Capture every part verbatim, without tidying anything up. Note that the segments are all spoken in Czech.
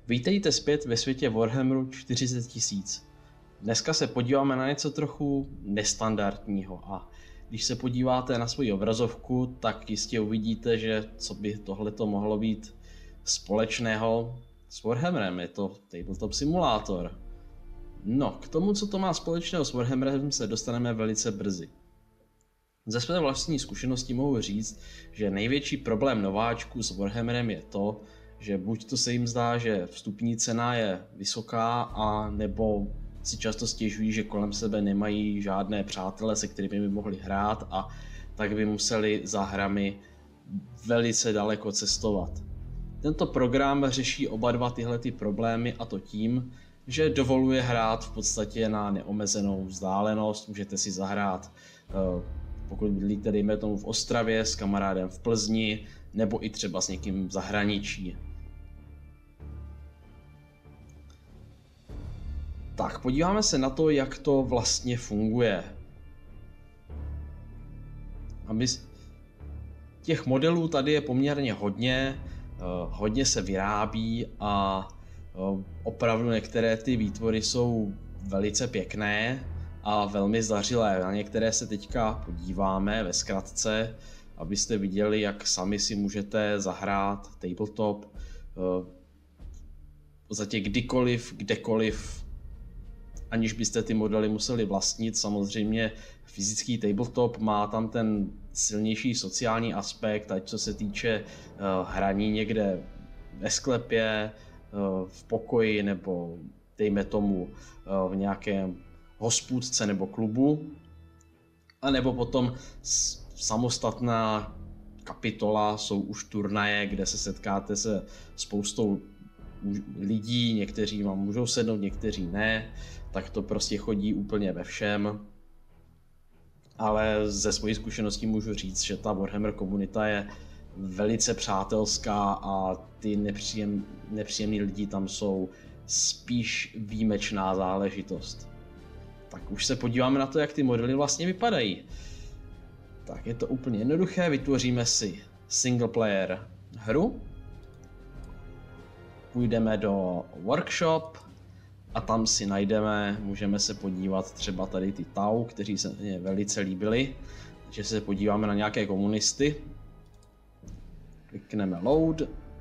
Vítejte zpět ve světě Warhammeru čtyřicet tisíc. Dneska se podíváme na něco trochu nestandardního a když se podíváte na svoji obrazovku, tak jistě uvidíte, že co by tohleto mohlo být společného s Warhammerem. Je to tabletop simulátor. No, k tomu, co to má společného s Warhammerem, se dostaneme velice brzy. Ze své vlastní zkušenosti mohu říct, že největší problém nováčků s Warhammerem je to, že buď to se jim zdá, že vstupní cena je vysoká, a nebo si často stěžují, že kolem sebe nemají žádné přátele, se kterými by mohli hrát, a tak by museli za hrami velice daleko cestovat. Tento program řeší oba dva tyhle ty problémy, a to tím, že dovoluje hrát v podstatě na neomezenou vzdálenost. Můžete si zahrát, pokud bydlíte dejme tomu v Ostravě, s kamarádem v Plzni, nebo i třeba s někým v zahraničí. Tak, podíváme se na to, jak to vlastně funguje. Aby těch modelů tady je poměrně hodně, hodně se vyrábí a opravdu některé ty výtvory jsou velice pěkné a velmi zdařilé. Na některé se teďka podíváme ve zkratce, abyste viděli, jak sami si můžete zahrát tabletop v podstatě kdykoliv, kdekoliv, aniž byste ty modely museli vlastnit. Samozřejmě fyzický tabletop má tam ten silnější sociální aspekt, ať co se týče uh, hraní někde ve sklepě, uh, v pokoji, nebo dejme tomu uh, v nějakém hospůdce nebo klubu, a nebo potom samostatná kapitola jsou už turnaje, kde se setkáte se spoustou lidí, někteří vám můžou sednout, někteří ne, tak to prostě chodí úplně ve všem. Ale ze své zkušenosti můžu říct, že ta Warhammer komunita je velice přátelská a ty nepříjem, nepříjemní lidi tam jsou spíš výjimečná záležitost. Tak už se podíváme na to, jak ty modely vlastně vypadají. Tak je to úplně jednoduché, vytvoříme si single player hru. Půjdeme do workshop a tam si najdeme, můžeme se podívat třeba tady ty Tau, kteří se mě velice líbili. Takže se podíváme na nějaké komunisty. Klikneme load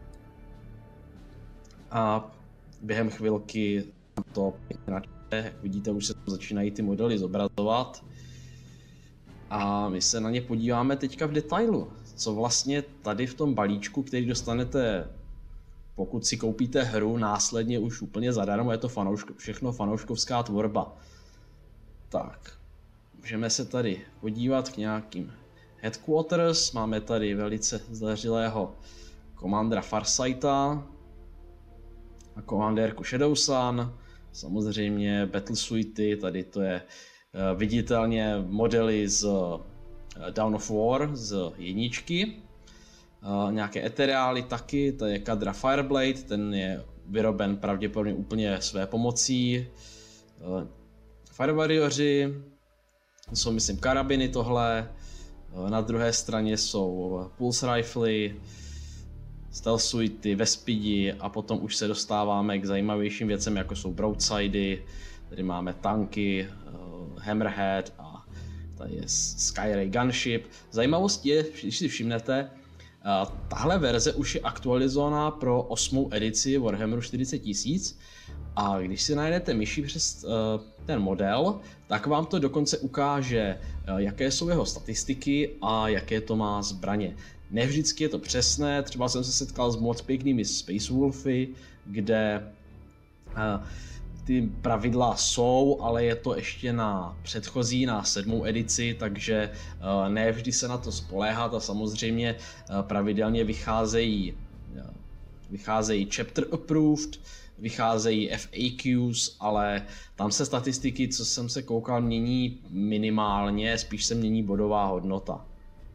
a během chvilky to načte. Jak vidíte, už se začínají ty modely zobrazovat. A my se na ně podíváme teďka v detailu. Co vlastně tady v tom balíčku, který dostanete, pokud si koupíte hru následně už úplně zadarmo, je to fanouško, všechno fanouškovská tvorba. Tak, můžeme se tady podívat k nějakým headquarters. Máme tady velice zdařilého komandera Farsighta a komandérku Shadowsun. Samozřejmě battle suity, tady to je uh, viditelně modely z uh, Dawn of War, z jedničky. Uh, nějaké etereály taky, to je Kadra Fireblade, ten je vyroben pravděpodobně úplně své pomocí. Uh, Fire Warrioři, jsou myslím karabiny tohle, uh, na druhé straně jsou pulse rifly, stealth suity, vespidi, a potom už se dostáváme k zajímavějším věcem, jako jsou broadsidey, tady máme tanky, uh, Hammerhead a tady je Skyray Gunship. Zajímavost je, když si všimnete, uh, tahle verze už je aktualizovaná pro osmou edici Warhammeru čtyřicet tisíc, a když si najdete myší přes uh, ten model, tak vám to dokonce ukáže, uh, jaké jsou jeho statistiky a jaké to má zbraně. Nevždycky je to přesné, třeba jsem se setkal s moc pěknými Space Wolfy, kde uh, ty pravidla jsou, ale je to ještě na předchozí, na sedmou edici, takže uh, ne vždy se na to spoléhat, a samozřejmě uh, pravidelně vycházejí, uh, vycházejí chapter approved, vycházejí F A Qs, ale tam se statistiky, co jsem se koukal, mění minimálně, spíš se mění bodová hodnota.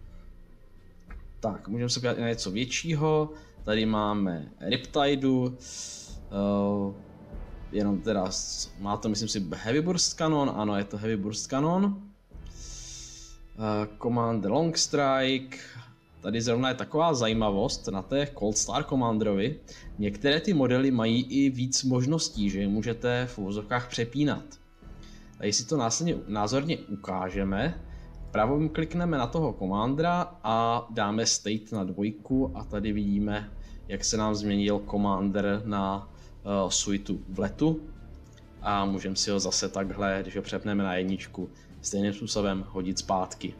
Tak, můžeme se podívat na něco většího. Tady máme Riptidu, uh, jenom teda má to, myslím si, Heavy Burst Cannon, ano, je to Heavy Burst Cannon. Uh, Commander Long Strike, tady zrovna je taková zajímavost na té Cold Star Commanderovi. Některé ty modely mají i víc možností, že je můžete v uvozovkách přepínat. Tady si to následně názorně ukážeme. Pravým klikneme na toho Commandera a dáme state na dvojku a tady vidíme, jak se nám změnil Commander na uh, suitu v letu. A můžeme si ho zase takhle, když ho přepneme na jedničku, stejným způsobem hodit zpátky.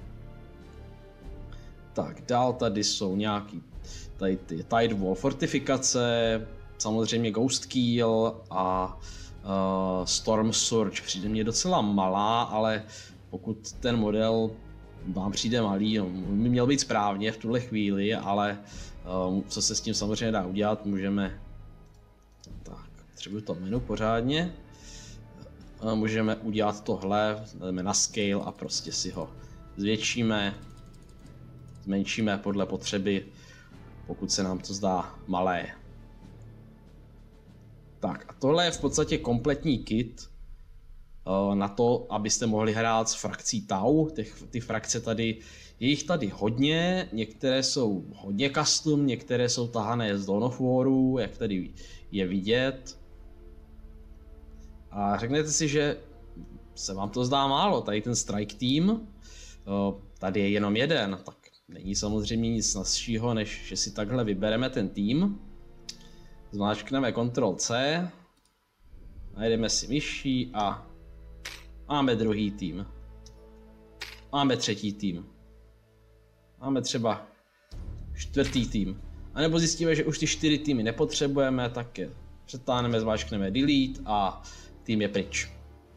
Tak, dál tady jsou nějaký tady ty Tidewall fortifikace, samozřejmě Ghost Keel a uh, Storm Surge. Přijde mně docela malá, ale pokud ten model vám přijde malý, no, by měl být správně v tuhle chvíli, ale uh, co se s tím samozřejmě dá udělat, můžeme... Tak, potřebuji to menu pořádně. Uh, můžeme udělat tohle, jdeme na scale a prostě si ho zvětšíme, zmenšíme podle potřeby, pokud se nám to zdá malé. Tak a tohle je v podstatě kompletní kit na to, abyste mohli hrát s frakcí Tau. Těch, ty frakce tady, je jich tady hodně, některé jsou hodně custom, některé jsou tahané z Dawn of Waru, jak tady je vidět. A řeknete si, že se vám to zdá málo, tady ten Strike Team, tady je jenom jeden, tak není samozřejmě nic snazšího, než že si takhle vybereme ten tým. Zmáčkneme Ctrl C, najdeme si myší a máme druhý tým. Máme třetí tým. Máme třeba čtvrtý tým. A nebo zjistíme, že už ty čtyři týmy nepotřebujeme, tak je přetáhneme, zmáčkneme Delete a tým je pryč.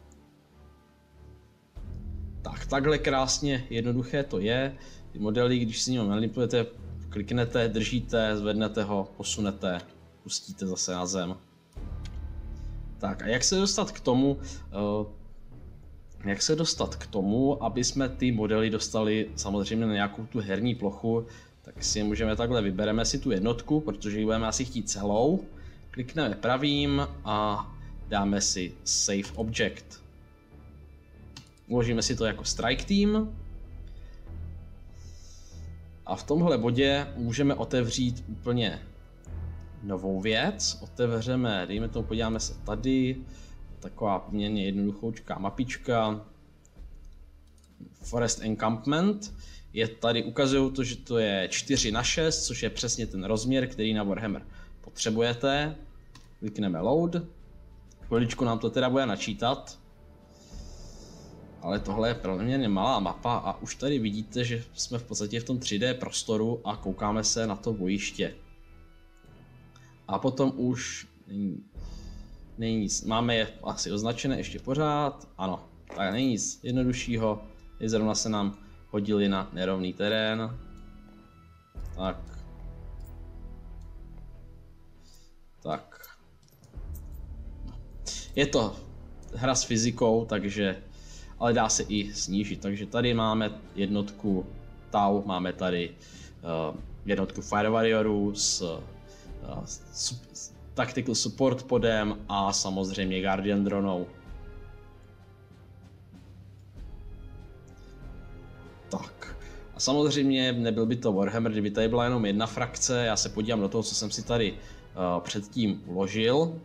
Tak, takhle krásně jednoduché to je. Ty modely, když si ním manipulujete, kliknete, držíte, zvednete ho, posunete, pustíte zase na zem. Tak a jak se dostat k tomu, jak se dostat k tomu, aby jsme ty modely dostali samozřejmě na nějakou tu herní plochu, tak si je můžeme takhle, vybereme si tu jednotku, protože ji budeme asi chtít celou, klikneme pravým a dáme si Save Object. Uložíme si to jako Strike Team. A v tomhle bodě můžeme otevřít úplně novou věc. Otevřeme, dejme tomu, podíváme se tady, taková poměrně jednoduchoučká mapička. Forest Encampment. Je tady, ukazují to, že to je čtyři na šest, což je přesně ten rozměr, který na Warhammer potřebujete. Klikneme Load. Chviličku nám to teda bude načítat. Ale tohle je poměrně malá mapa a už tady vidíte, že jsme v podstatě v tom tři dé prostoru a koukáme se na to bojiště. A potom už není, není nic, máme je asi označené ještě pořád, ano, tak není nic jednoduššího, je zrovna se nám hodili na nerovný terén. Tak. Tak. Je to hra s fyzikou, takže ale dá se i snížit. Takže tady máme jednotku Tau, máme tady uh, jednotku Fire Warriorů s, uh, s, s Tactical Support podem a samozřejmě Guardian dronou. Tak. A samozřejmě nebyl by to Warhammer, kdyby tady byla jenom jedna frakce. Já se podívám do toho, co jsem si tady uh, předtím uložil.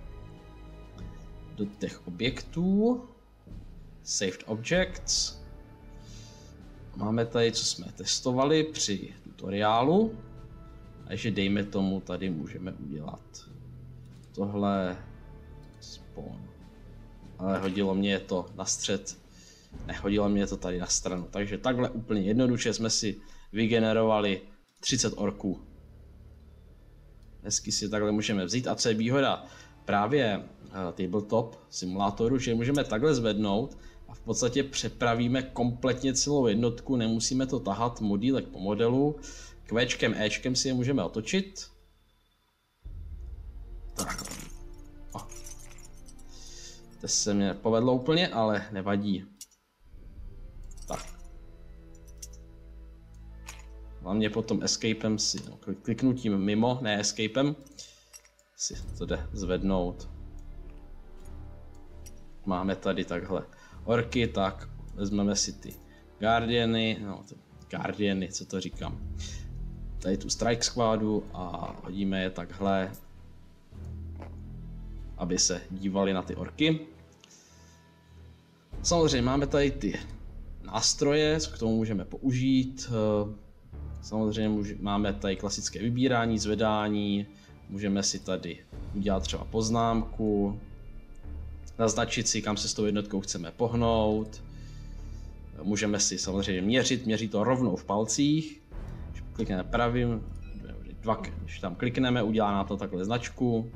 Do těch objektů. Saved Objects. Máme tady, co jsme testovali při tutoriálu. Takže dejme tomu, tady můžeme udělat tohle spawn. Ale hodilo mě to na střed, nehodilo mě to tady na stranu. Takže takhle úplně jednoduše jsme si vygenerovali třicet orků. Hezky si takhle můžeme vzít. A co je výhoda právě uh, tabletop simulátoru, že můžeme takhle zvednout a v podstatě přepravíme kompletně celou jednotku, nemusíme to tahat modílek po modelu. Kvéčkem, Ečkem si je můžeme otočit. Tak. Oh. To se mě povedlo úplně, ale nevadí. Tak. Hlavně potom escapem si, no, kliknutím mimo, ne escapem, si to jde zvednout. Máme tady takhle orky, tak vezmeme si ty guardiany, no ty guardiany, co to říkám. tady tu strike squadu a hodíme je takhle, aby se dívali na ty orky. Samozřejmě máme tady ty nástroje, co k tomu můžeme použít. Samozřejmě máme tady klasické vybírání, zvedání, můžeme si tady udělat třeba poznámku, naznačit si, kam se s tou jednotkou chceme pohnout. Můžeme si samozřejmě měřit, měří to rovnou v palcích. Když klikneme pravým, dva, když tam klikneme, udělá nám to takhle značku.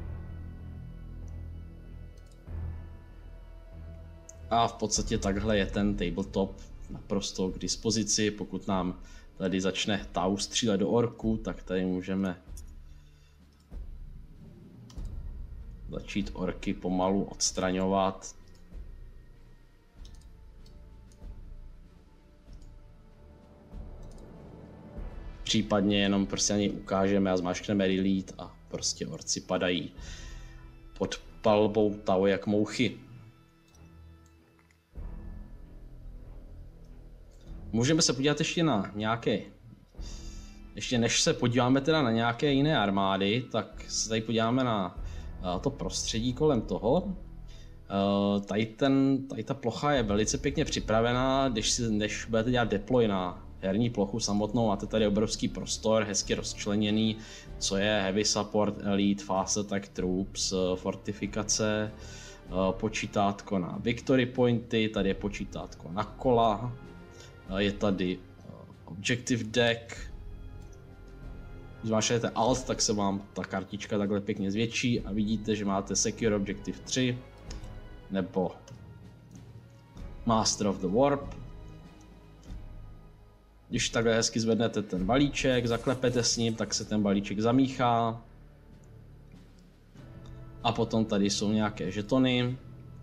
A v podstatě takhle je ten tabletop naprosto k dispozici. Pokud nám tady začne tau střílet do orku, tak tady můžeme začít orky pomalu odstraňovat. Případně jenom prostě ani ukážeme a zmáčkneme delete a prostě orci padají pod palbou tau jak mouchy. Můžeme se podívat ještě na nějaké, ještě než se podíváme teda na nějaké jiné armády, tak se tady podíváme na to prostředí kolem toho. Tady, ten, tady ta plocha je velice pěkně připravená, když, si, než budete dělat deploy na herní plochu samotnou, máte tady obrovský prostor, hezky rozčleněný, co je heavy support, elite, fast attack troops, fortifikace, počítátko na victory pointy, tady je počítátko na kola, je tady objective deck. Když zmáčknete alt, tak se vám ta kartička takhle pěkně zvětší a vidíte, že máte secure objective tři nebo master of the warp. Když takhle hezky zvednete ten balíček, zaklepete s ním, tak se ten balíček zamíchá. A potom tady jsou nějaké žetony,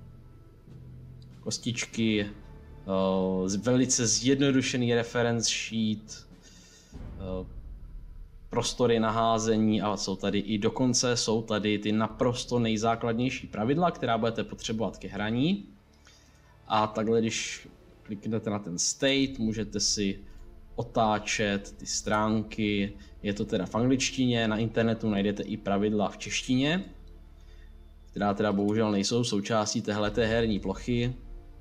kostičky, uh, velice zjednodušený reference sheet, uh, prostory na házení a jsou tady i dokonce jsou tady ty naprosto nejzákladnější pravidla, která budete potřebovat ke hraní. A takhle, když kliknete na ten state, můžete si otáčet ty stránky, je to teda v angličtině, na internetu najdete i pravidla v češtině, která teda bohužel nejsou součástí téhleté herní plochy.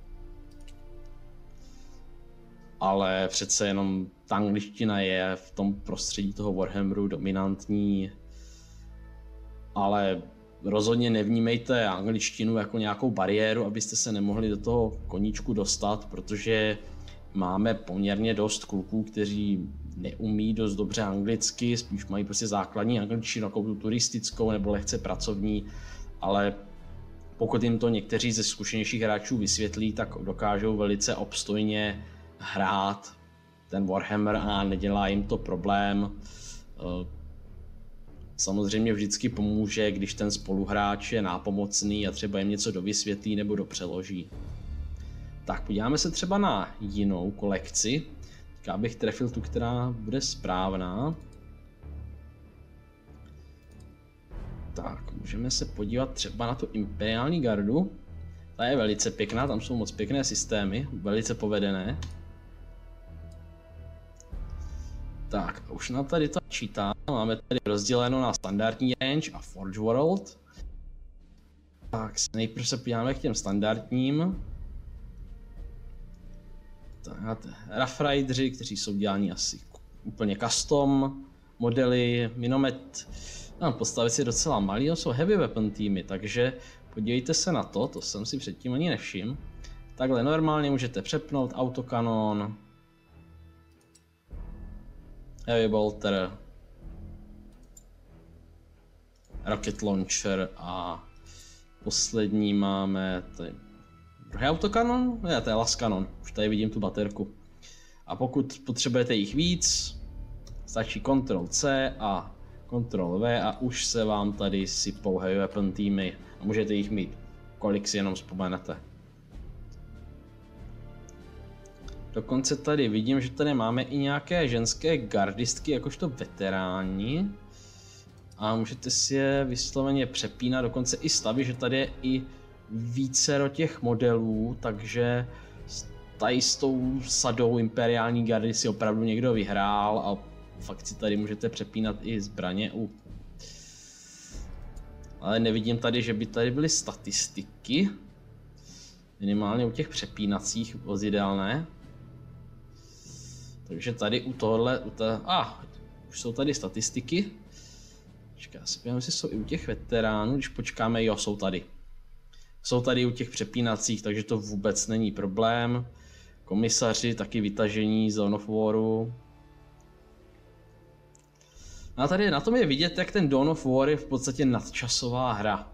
Ale přece jenom ta angličtina je v tom prostředí toho Warhammeru dominantní, ale rozhodně nevnímejte angličtinu jako nějakou bariéru, abyste se nemohli do toho koníčku dostat, protože máme poměrně dost kluků, kteří neumí dost dobře anglicky, spíš mají prostě základní angličtinu, jako tu turistickou nebo lehce pracovní, ale pokud jim to někteří ze zkušenějších hráčů vysvětlí, tak dokážou velice obstojně hrát ten Warhammer a nedělá jim to problém. Samozřejmě vždycky pomůže, když ten spoluhráč je nápomocný a třeba jim něco dovysvětlí nebo dopřeloží. Tak podíváme se třeba na jinou kolekci. Já bych trefil tu, která bude správná. Tak, můžeme se podívat třeba na tu imperiální gardu. Ta je velice pěkná, tam jsou moc pěkné systémy, velice povedené. Tak, už nám tady to čítá, máme tady rozděleno na standardní range a Forge World. Tak, nejprve se podíváme k těm standardním. Tak, máte Rough Rideři, kteří jsou děláni asi úplně custom modely, minomet. No, postavit si docela malý, to jsou heavy weapon týmy, takže podívejte se na to, to jsem si předtím ani nevšiml. Takhle normálně můžete přepnout autokanon, heavy bolter, rocket launcher a poslední máme tady druhý autokanon, ne, to je laskanon, už tady vidím tu baterku. A pokud potřebujete jich víc, stačí kontrol C a kontrol V a už se vám tady sypou heavy weapon týmy a můžete jich mít, kolik si jenom vzpomenete. Dokonce tady vidím, že tady máme i nějaké ženské gardistky, jakožto veteráni. A můžete si je vysloveně přepínat, dokonce i stavy, že tady je i vícero těch modelů, takže tady s tou sadou imperiální gardy si opravdu někdo vyhrál a fakt si tady můžete přepínat i zbraně. Uh. Ale nevidím tady, že by tady byly statistiky. Minimálně u těch přepínacích vozidel ne. Takže tady u tohohle, u té, ah, už jsou tady statistiky. Počkej, já si pojďme, jestli jsou i u těch veteránů, když počkáme, jo, jsou tady. Jsou tady u těch přepínacích, takže to vůbec není problém. Komisaři, taky vytažení Zone of Waru. A tady na tom je vidět, jak ten Dawn of War je v podstatě nadčasová hra.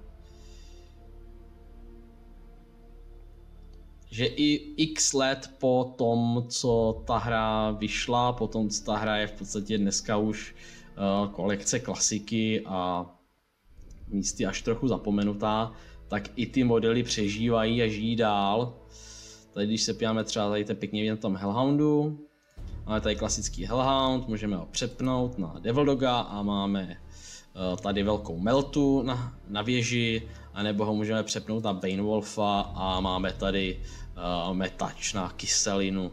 Že i x let po tom, co ta hra vyšla, po tom, co ta hra je v podstatě dneska už uh, kolekce klasiky a místy až trochu zapomenutá, tak i ty modely přežívají a žijí dál. Tady když se podíváme třeba, tady to pěkně vidět na tom Hellhoundu. Máme tady klasický Hellhound, můžeme ho přepnout na Devil Doga a máme uh, tady velkou Meltu na, na věži, anebo ho můžeme přepnout na Bane Wolfa a máme tady uh, metač na kyselinu.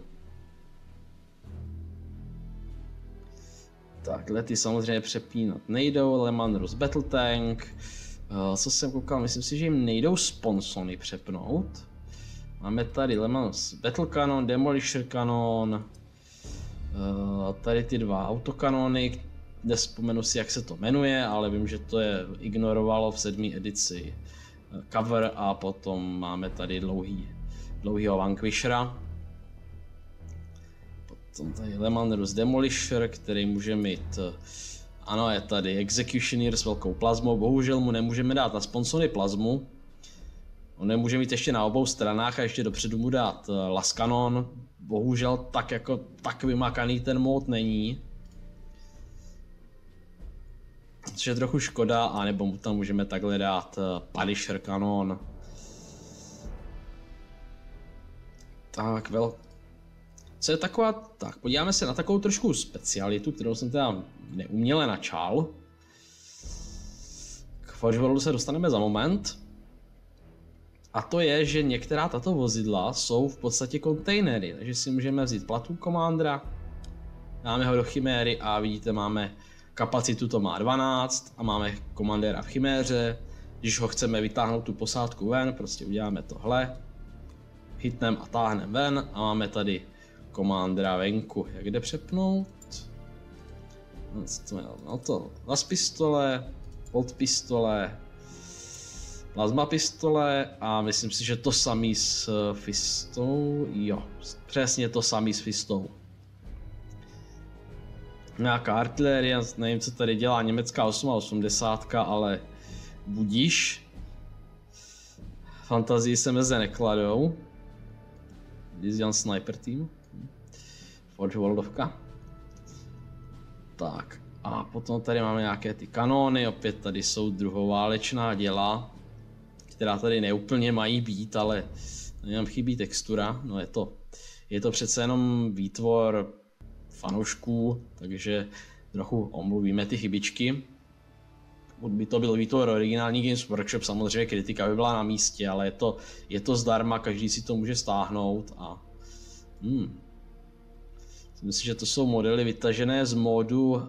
Takhle ty samozřejmě přepínat nejdou, Lemanrus Battle Tank. Uh, co jsem koukal, myslím si, že jim nejdou sponsony přepnout. Máme tady Lemanrus Battle Cannon, Demolisher Cannon. Uh, tady ty dva autokanony, nespomenu si, jak se to jmenuje, ale vím, že to je ignorovalo v sedmé edici cover a potom máme tady dlouhý, dlouhýho Vanquishera. Potom tady Lemanrus Demolisher, který může mít, ano, je tady Executioner s velkou plazmou, bohužel mu nemůžeme dát na sponsony plazmu. On nemůže mít ještě na obou stranách a ještě dopředu mu dát Laskanon. Bohužel tak jako tak vymakaný ten mod není. Což je trochu škoda, anebo mu tam můžeme takhle dát Punisher Kanon. Tak, vel. Co je taková, tak podíváme se na takovou trošku specialitu, kterou jsem teda neuměle načal. K Forge Worldu se dostaneme za moment. A to je, že některá tato vozidla jsou v podstatě kontejnery, takže si můžeme vzít Platoon Commandera, dáme ho do Chiméry a vidíte, máme kapacitu, to má dvanáct a máme komandéra v Chiméře. Když ho chceme vytáhnout tu posádku ven, prostě uděláme tohle, hitneme a táhneme ven a máme tady komandéra venku. Jak jde přepnout? No, co to je? No to las pistole, bolt pistole, plazma pistole a myslím si, že to samý s fistou, jo, přesně to samý s fistou. Nějaká artilérie, nevím, co tady dělá německá osmdesát osm, ale budíš. Fantazii se meze nekladou. Lysian Sniper Team. Forge Worldovka. Tak, a potom tady máme nějaké ty kanóny, opět tady jsou druhoválečná děla, která tady neúplně mají být, ale nám chybí textura, no je to, je to přece jenom výtvor fanoušků, takže trochu omluvíme ty chybičky. Pokud by to byl výtvor originální Games Workshop, samozřejmě kritika by byla na místě, ale je to, je to zdarma, každý si to může stáhnout a hmm. Myslím, že to jsou modely vytažené z módu uh,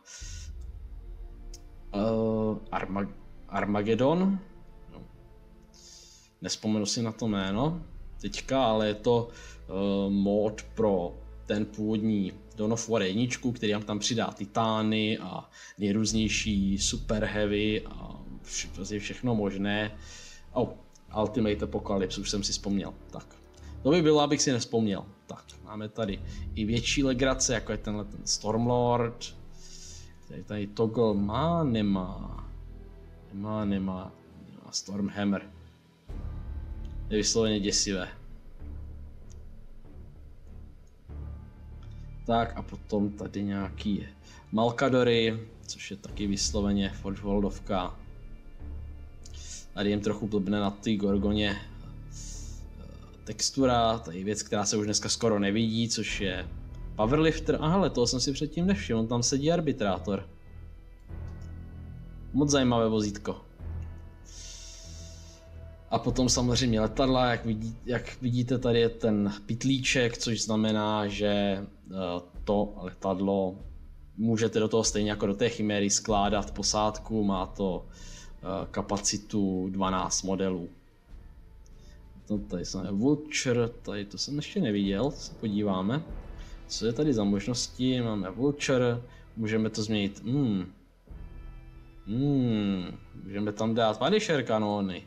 uh, Armag Armageddon. No. Nespomenu si na to jméno teďka, ale je to uh, mod pro ten původní Dawn of War jedna, který nám tam přidá titány a nejrůznější super heavy a vše, všechno možné. Oh, Ultimate Apocalypse, už jsem si vzpomněl. Tak, to by bylo, abych si nevzpomněl. Tak, máme tady i větší legrace, jako je tenhle ten Stormlord, který tady toggle má, nemá. Nemá, nemá. nemá Stormhammer. Je vysloveně děsivé. Tak a potom tady nějaký Malkadory, což je taky vysloveně Forge Worldovka. Tady jim trochu blbne na té Gorgoně textura, tady věc, která se už dneska skoro nevidí, což je Powerlifter. Aha, toho jsem si předtím nevšiml, tam sedí arbitrátor. Moc zajímavé vozítko. A potom samozřejmě letadla, jak, vidí, jak vidíte, tady je ten pytlíček, což znamená, že to letadlo můžete do toho stejně jako do té chiméry skládat posádku, má to kapacitu dvanáct modelů. No, tady jsme Vulture, tady to jsem ještě neviděl, se podíváme. Co je tady za možnosti? Máme Vulture, můžeme to změnit. Hmm. Hmm. Můžeme tam dát Vanisher kanóny.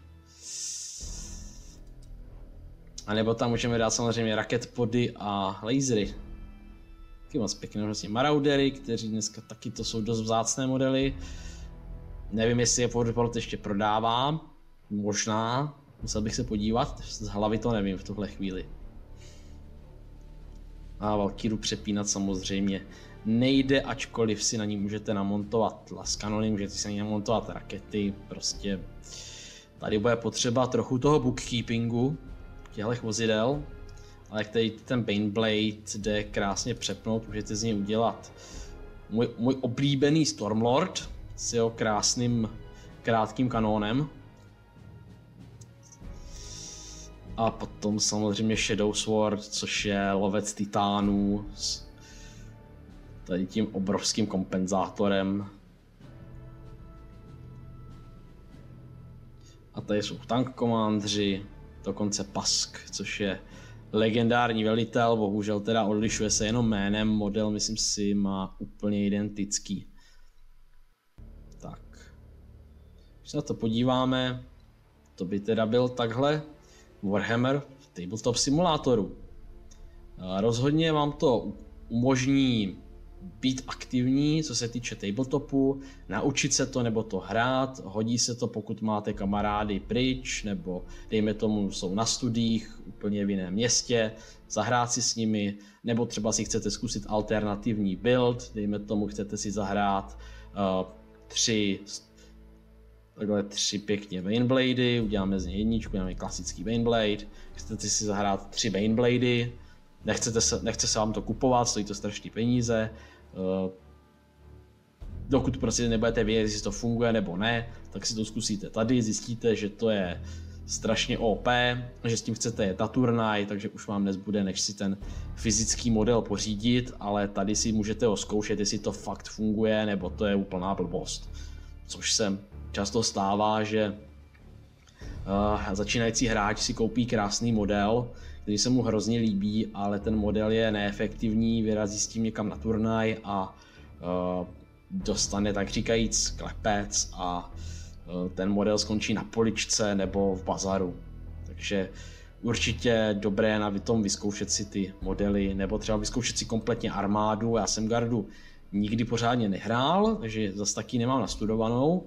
A nebo tam můžeme dát samozřejmě raketpody a lasery. Taky moc pěkné možnosti. Maraudery, kteří dneska taky to jsou dost vzácné modely. Nevím, jestli je Forward ještě prodává. Možná. Musel bych se podívat. Z hlavy to nevím v tuhle chvíli. A Valkyru přepínat samozřejmě nejde, ačkoliv si na ní můžete namontovat laskanony, můžete si na ní namontovat rakety. Prostě tady bude potřeba trochu toho bookkeepingu těchto vozidel. Ale který ten Baneblade jde krásně přepnout, můžete z něj udělat můj, můj oblíbený Stormlord s jeho krásným krátkým kanónem. A potom samozřejmě Shadow Sword, což je lovec titánů s tady tím obrovským kompenzátorem. A tady jsou tank komandři, dokonce Pask, což je legendární velitel, bohužel teda odlišuje se jenom jménem, model myslím si má úplně identický. Tak, když se na to podíváme, to by teda byl takhle Warhammer v tabletop simulátoru. Rozhodně vám to umožní být aktivní, co se týče tabletopu, naučit se to nebo to hrát, hodí se to, pokud máte kamarády pryč, nebo dejme tomu jsou na studiích úplně v jiném městě, zahrát si s nimi, nebo třeba si chcete zkusit alternativní build, dejme tomu chcete si zahrát uh, tři, takhle tři pěkně Baneblady, uděláme z něj jedničku, uděláme klasický Baneblade, chcete si zahrát tři Baneblady, Nechcete se, nechce se vám to kupovat, stojí to strašný peníze. Uh, dokud prostě nebudete vědět, jestli to funguje nebo ne, tak si to zkusíte tady, zjistíte, že to je strašně O P, že s tím chcete jet na turnaj, takže už vám nezbude, než si ten fyzický model pořídit, ale tady si můžete ho zkoušet, jestli to fakt funguje, nebo to je úplná blbost. Což se často stává, že uh, začínající hráč si koupí krásný model, který se mu hrozně líbí, ale ten model je neefektivní, vyrazí s tím někam na turnaj a uh, dostane tak říkajíc klepec a uh, ten model skončí na poličce nebo v bazaru. Takže určitě dobré na tom vyzkoušet si ty modely, nebo třeba vyzkoušet si kompletně armádu. Já jsem gardu nikdy pořádně nehrál, takže zase taky nemám nastudovanou.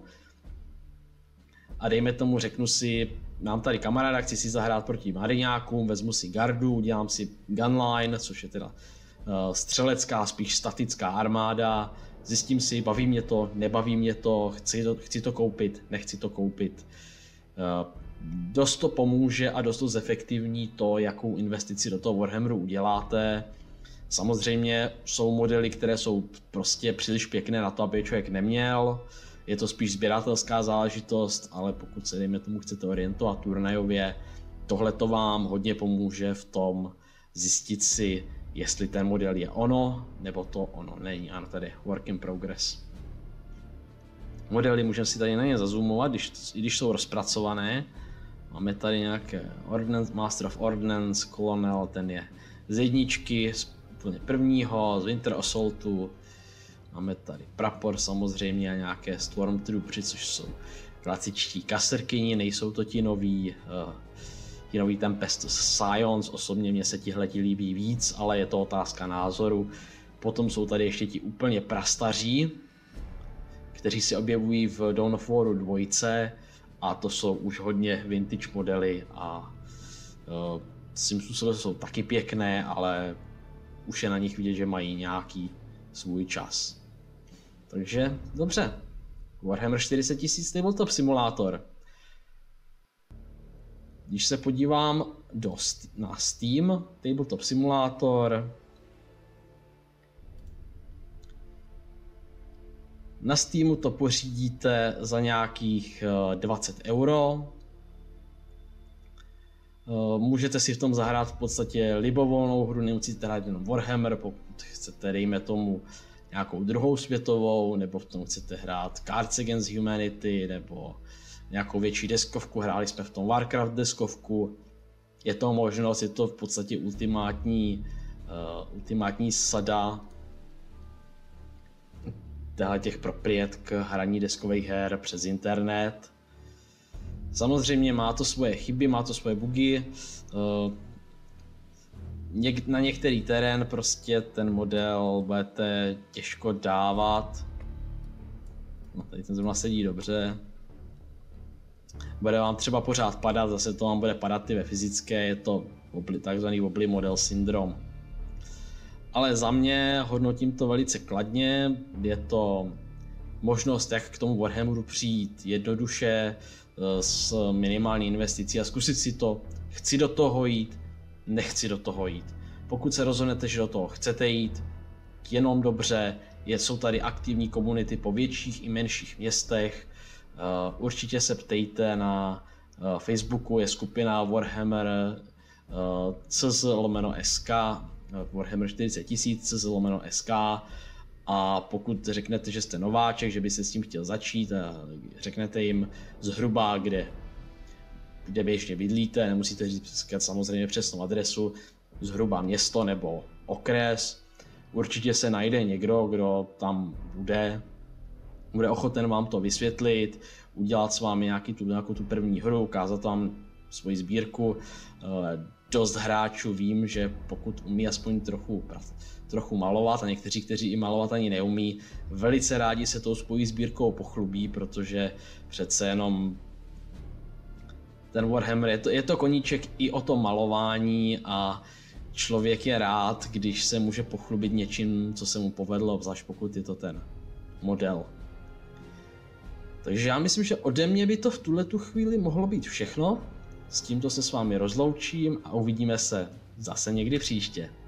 A dejme tomu, řeknu si, mám tady kamaráda, chci si zahrát proti mariňákům, vezmu si gardu, udělám si gunline, což je teda uh, střelecká, spíš statická armáda, zjistím si, baví mě to, nebaví mě to, chci to, chci to koupit, nechci to koupit. Uh, dost to pomůže a dost to zefektivní to, jakou investici do toho Warhammeru uděláte. Samozřejmě jsou modely, které jsou prostě příliš pěkné na to, aby je člověk neměl. Je to spíš sběratelská záležitost, ale pokud se dejme tomu chcete orientovat turnajově, tohle to vám hodně pomůže v tom zjistit si, jestli ten model je ono, nebo to ono není. Ano, tady work in progress. Modely můžeme si tady na ně zazoomovat, když, i když jsou rozpracované. Máme tady nějaké Ordnance, Master of Ordnance, Colonel, ten je z jedničky, z úplně prvního, z Winter Assaultu. Máme tady prapor samozřejmě a nějaké Stormtroopři, což jsou klasičtí kaserkyni, nejsou to ti noví, uh, ti nový Tempest Scions, osobně mě se tihleti líbí víc, ale je to otázka názoru. Potom jsou tady ještě ti úplně prastaří, kteří se objevují v Dawn of Waru dva a to jsou už hodně vintage modely a uh, svým způsobem jsou taky pěkné, ale už je na nich vidět, že mají nějaký svůj čas. Takže dobře, Warhammer čtyři sta tisíc tabletop simulátor. Když se podívám dost na Steam, tabletop simulátor, na Steamu to pořídíte za nějakých dvacet euro. Můžete si v tom zahrát v podstatě libovolnou hru, nemusíte hrát jenom Warhammer, pokud chcete, dejme tomu, nějakou druhou světovou, nebo v tom chcete hrát Cards Against Humanity, nebo nějakou větší deskovku, hráli jsme v tom Warcraft deskovku. Je to možnost, je to v podstatě ultimátní, uh, ultimátní sada těch propriet k hraní deskových her přes internet. Samozřejmě má to svoje chyby, má to svoje bugy. Uh, něk- na některý terén prostě ten model budete těžko dávat. No, tady ten zrovna sedí dobře. Bude vám třeba pořád padat, zase to vám bude padat i ve fyzické, je to takzvaný wobbly model syndrom. Ale za mě hodnotím to velice kladně, je to možnost, jak k tomu Warhammeru přijít jednoduše, s minimální investicí a zkusit si to, chci do toho jít, nechci do toho jít. Pokud se rozhodnete, že do toho chcete jít, jenom dobře, jsou tady aktivní komunity po větších i menších městech. Uh, určitě se ptejte na uh, Facebooku, je skupina Warhammer uh, cz lomeno sk, uh, Warhammer čtyřicet tisíc cz lomeno sk, a pokud řeknete, že jste nováček, že byste s tím chtěl začít, a řeknete jim zhruba, kde, kde běžně bydlíte, nemusíte říct samozřejmě přesnou adresu, zhruba město nebo okres, určitě se najde někdo, kdo tam bude, bude ochoten vám to vysvětlit, udělat s vámi nějaký tu, nějakou tu první hru, ukázat vám svoji sbírku. Dost hráčů vím, že pokud umí aspoň trochu, trochu malovat, a někteří, kteří i malovat ani neumí, velice rádi se tou svojí sbírkou pochlubí, protože přece jenom ten Warhammer je to, je to koníček i o tom malování a člověk je rád, když se může pochlubit něčím, co se mu povedlo, zvlášť pokud je to ten model. Takže já myslím, že ode mě by to v tuhletu chvíli mohlo být všechno. S tímto se s vámi rozloučím a uvidíme se zase někdy příště.